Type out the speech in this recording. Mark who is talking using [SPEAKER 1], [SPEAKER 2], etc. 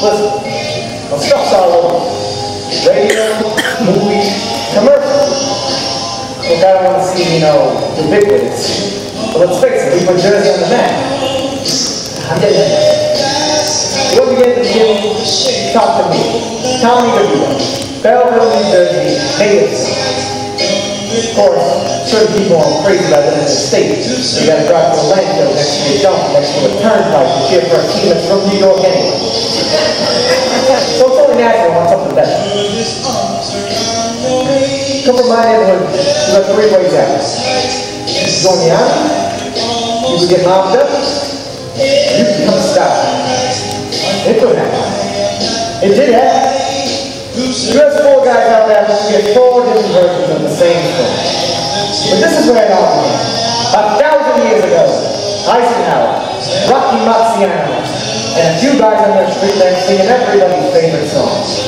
[SPEAKER 1] Listen, well, stuff's all over. Radio, movies, commercials. Look, I don't want to see, ubiquitous. But let's face it, we put Jersey on the map. I'm getting it. You'll begin to begin, talk to me. Tommy DeVito, Belleville, New Jersey, native son. Of course, certain people are crazy about living in the state. You gotta drive to a landfill next to a dump, next to a turnpike to cheer for a team that's from New York anyway. So it's only natural I want something better. Come from my neighborhood, you have 3 ways out. You can go in the army, you can get mobbed up, you can become a star. It could happen. It did happen. There's 4 guys out there who get 4 different versions of the same thing. But this is where it all began. 1,000 years ago, Eisenhower, Rocky Marciano, and a few guys on their street lamp singing everybody's favorite songs.